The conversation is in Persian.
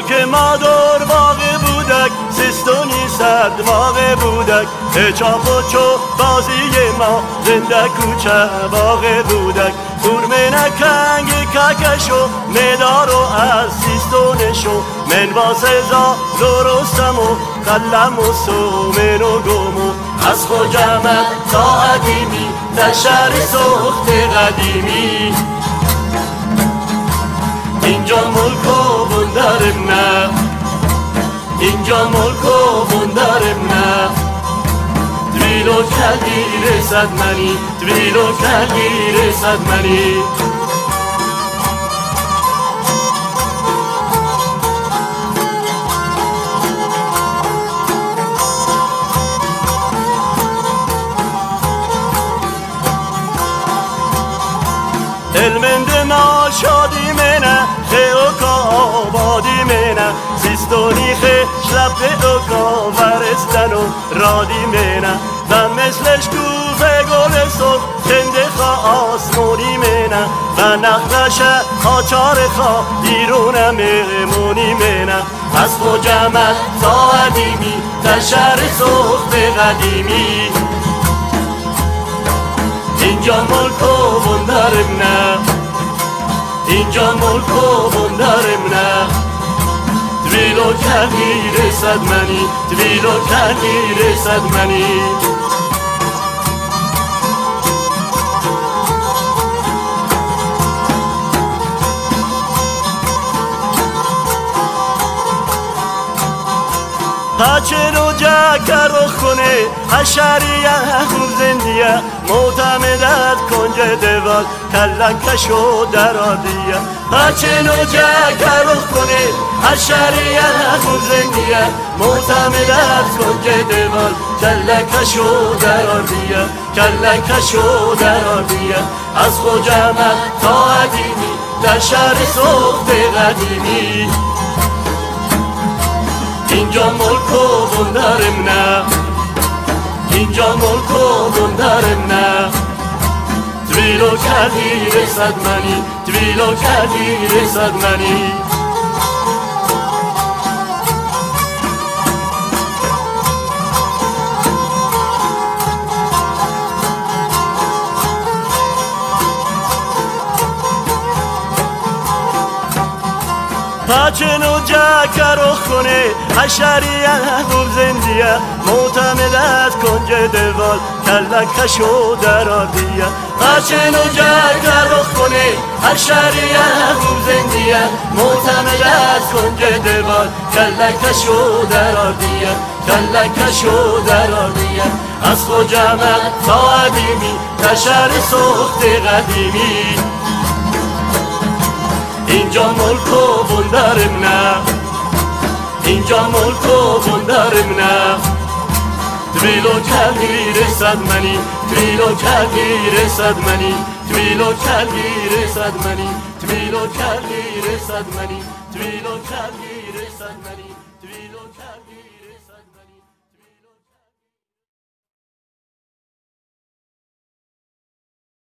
که مادر باغ بودک سیستونی سرد باغ بودک چاپ و چو بازی ما زنده کوچه باغ بودک گرمه کنگ ککشو مدارو از سیستونشو من واسه زا درستم و قلم و سومن و گمو از خوجمت تا قدیمی در شهر سخت قدیمی اینجا ملک و بندرم نه اینجا ملک و بندرم نه دویلو کلی رسد منی دویلو کلی رسد منی علمند ما شادی منه خیوکا آبادی منه سیستونی خی شلب اوکا ورستن و رادی منه و مثلش کوفه گل صبح خنده خوا آسمونی منه و نخنش آچار خوا دیرون مهمونی منه از خوجمت تا قدیمی در شهر سخت قدیمی اینجا ملک و بندرم نه اینجا ملک و بندرم نه دویلو کلی رسد منی دویلو کلی رسد منی پچه رو جکر رو خونه حشریه خوب زندیه معتمدت کنج دوال کلکش و درادیه پچه رو جکر رو خونه حشریه خوب زندیه معتمدت کنج دوال کلکش و درادیه کلکش و درادیه از خوجمت تا قدیمی در شهر سخت قدیمی اینجا ملک و بندرم نه اینجا ملک و بندرم نه دویلو کلی رسد منی دویلو کلی رسد منی پچه نو جکر رو خونه حشریه خوب زندیه معتمدت کنج دوال کلکش و درادیه پچه نو جکر رو خونه حشریه خوب زندیه معتمدت کنج دوال کلکش و درادیه کلکش و درادیه از خوجمت تا قدیمی در شهر سخت قدیمی اینجا ملک و بندرم نه اینجا ملک و بندرم نه دویلو کلی رسد منی دویلو کلی رسد منی دویلو کلی رسد منی دویلو کلی رسد منی دویلو کلی رسد منی دویلو کلی